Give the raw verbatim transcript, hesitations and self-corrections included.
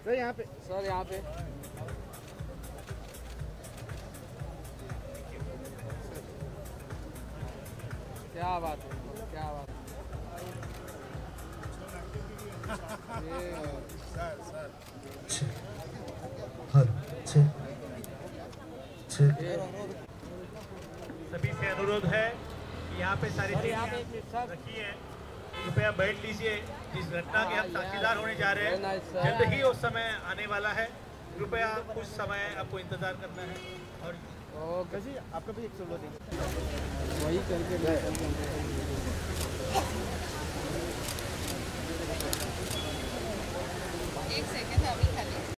Sir यहाँ पे sir यहाँ पे क्या बात है, क्या बात है। सर सर सभी से अनुरोध है कि यहाँ पे सारी चीजें रखी है, कृपया बैठ लीजिए। जिस घटना के हम साक्षीदार होने जा रहे हैं जल्द ही उस समय आने वाला है, कृपया कुछ समय आपको इंतजार करना है। और कैसी आपका भी एक सोलो वही करके